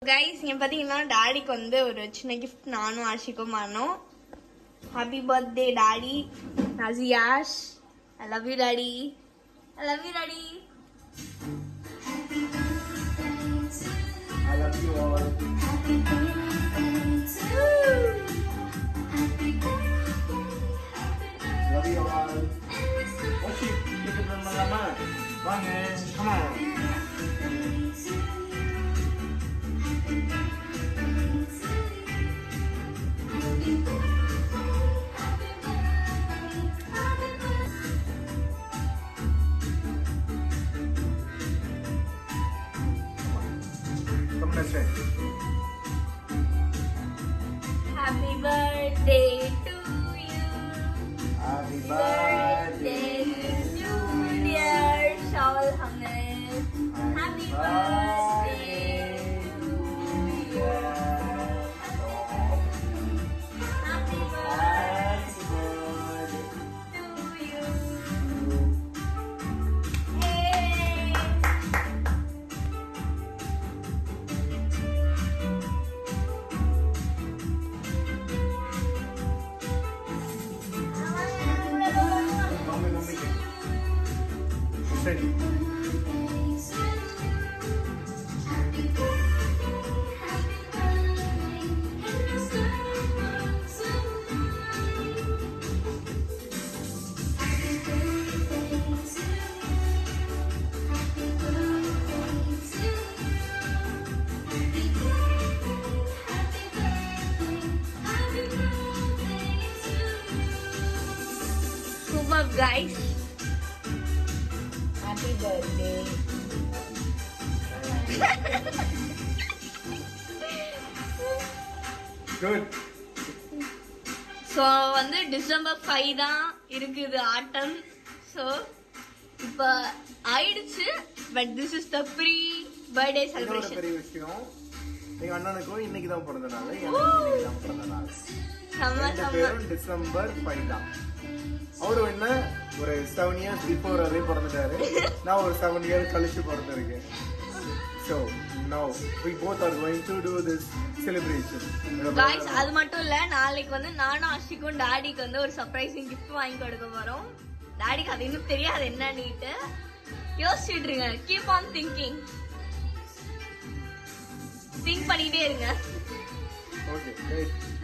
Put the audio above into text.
Guys, இங்க பாத்தீங்கன்னா டாடிக்கு வந்து ஒரு சின்ன gift நானும் ஆஷிக்கும் பண்ணோம். Happy birthday daddy. Naziash. I love you daddy. I love you daddy. I love you all. Love you all. Oshi, kita bersama. Bang, come on. Happy birthday to you. Happy birthday to dear Shaul Hamid. Happy birthday to you. Happy birthday to you. Hey. Ready. Super guys. Happy birthday. Good. So வந்து December 5 தான் இருக்குது ஆட்டம். So இப்போ ஆயிடுச்சு. But this is the pre-birthday celebration. பெரிய விஷயம். எங்க அண்ணனுக்கு இன்னைக்கு தான் பிறந்த நாள். இன்னைக்கு தான் பிறந்த நாள். டிசம்பர் 5 தான். அவரு என்ன ஒரு 7 years before அதே பிறந்துட்டாரு. நான் ஒரு 7 years கழிச்சு பிறந்திருக்கேன். So now we both are going to do this celebration. Guys, அது மட்டும் இல்ல, நாளைக்கு வந்து நானும் ஆஷிக்கும் டாடிக்கு வந்து ஒரு சர்ப்ரைசிங் gift வாங்கி கொடுக்க போறோம். டாடிக்கு அது இன்னும் தெரியாது என்னன்னுட்டு யோசிச்சுட்டு இருங்க. Keep on thinking. Think பண்ணிட்டே இருங்க. Okay, great.